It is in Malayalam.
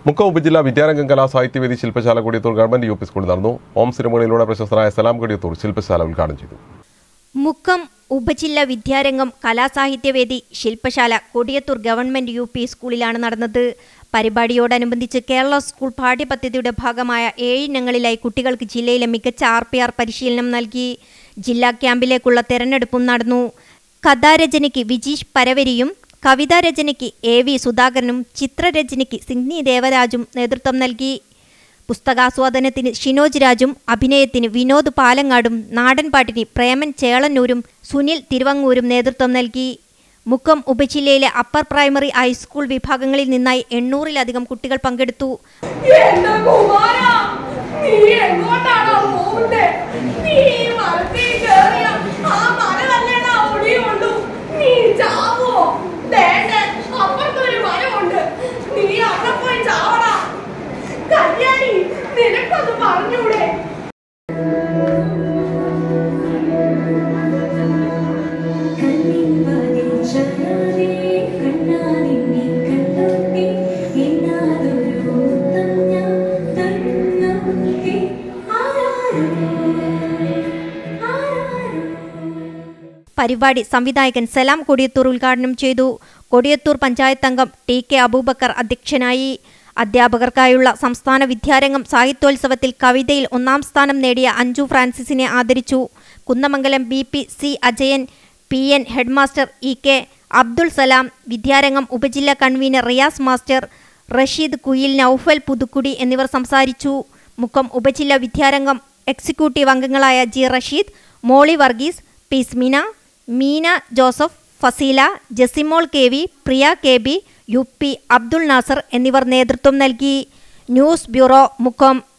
മുക്കം ഉപജില്ലാ വിദ്യാരംഗം കലാസാഹിത്യവേദി ശില്പശാല കൊടിയത്തൂർ ഗവൺമെന്റ് യു പി സ്കൂളിൽ നടന്നു. ഓം സിനിമകളിലൂടെ പ്രശസ്തരായ സലാം കൊടിയത്തൂർ ശില്പശാല ഉദ്ഘാടനം ചെയ്തു. മുക്കം ഉപജില്ലാ വിദ്യാരംഗം കലാസാഹിത്യവേദി ശില്പശാല കൊടിയത്തൂർ ഗവൺമെന്റ് യു പി സ്കൂളിലാണ് നടന്നത്. പരിപാടിയോടനുബന്ധിച്ച് കേരള സ്കൂൾ പാഠ്യപദ്ധതിയുടെ ഭാഗമായ 7 ഇനങ്ങളിലായി കുട്ടികൾക്ക് ജില്ലയിലെ മികച്ച RPR പരിശീലനം നൽകി. ജില്ലാ ക്യാമ്പിലേക്കുള്ള തെരഞ്ഞെടുപ്പും നടന്നു. കഥാരചനയ്ക്ക് വിജീഷ് പരവരിയും കവിതാരചനയ്ക്ക് AV സുധാകരനും ചിത്രരചനയ്ക്ക് സിഗ്നി ദേവരാജും നേതൃത്വം നൽകി. പുസ്തകാസ്വാദനത്തിന് ഷിനോജ് രാജും അഭിനയത്തിന് വിനോദ് പാലങ്ങാടും നാടൻപാട്ടിന് പ്രേമൻ ചേളന്നൂരും സുനിൽ തിരുവങ്ങൂരും നേതൃത്വം നൽകി. മുക്കം ഉപജില്ലയിലെ അപ്പർ പ്രൈമറി ഹൈസ്കൂൾ വിഭാഗങ്ങളിൽ നിന്നായി 800-ലധികം കുട്ടികൾ പങ്കെടുത്തു. പരിപാടി സംവിധായകൻ സലാം കൊടിയത്തൂർ ഉദ്ഘാടനം ചെയ്തു. കൊടിയത്തൂർ പഞ്ചായത്ത് അംഗം TK അബൂബക്കർ അധ്യക്ഷനായി. അധ്യാപകർക്കായുള്ള സംസ്ഥാന വിദ്യാരംഗം സാഹിത്യോത്സവത്തിൽ കവിതയിൽ 1ാം സ്ഥാനം നേടിയ അഞ്ജു ഫ്രാൻസിസിനെ ആദരിച്ചു. Kunnamangalam BP-C Ajayan, PN headmaster EK Abdul Salam, Vidyarangam ഉപജില്ലാ കൺവീനർ റിയാസ് മാസ്റ്റർ, റഷീദ് കുയിൽ, നൌഫൽ പുതുക്കുടി എന്നിവർ സംസാരിച്ചു. മുക്കം ഉപജില്ലാ വിദ്യാരംഗം എക്സിക്യൂട്ടീവ് അംഗങ്ങളായ G റഷീദ്, മോളി വർഗീസ്, പീസ്മിന, Meena Joseph, Faseela, Jasimol KV, Priya KB, UP Abdul Nasar എന്നിവർ നേതൃത്വം നൽകി. News bureau, Mukkam.